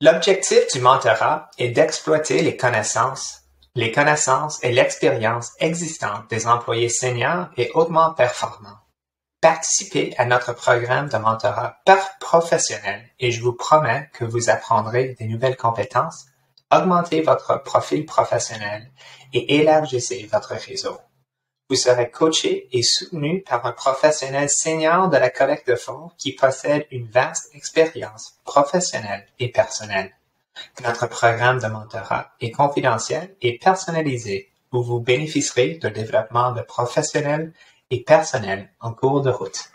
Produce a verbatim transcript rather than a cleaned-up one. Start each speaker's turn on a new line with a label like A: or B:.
A: L'objectif du mentorat est d'exploiter les connaissances, les connaissances et l'expérience existantes des employés seniors et hautement performants. Participez à notre programme de mentorat par professionnel et je vous promets que vous apprendrez des nouvelles compétences, augmentez votre profil professionnel et élargissez votre réseau. Vous serez coaché et soutenu par un professionnel senior de la collecte de fonds qui possède une vaste expérience professionnelle et personnelle. Notre programme de mentorat est confidentiel et personnalisé où vous bénéficierez de développement de professionnel et personnel en cours de route.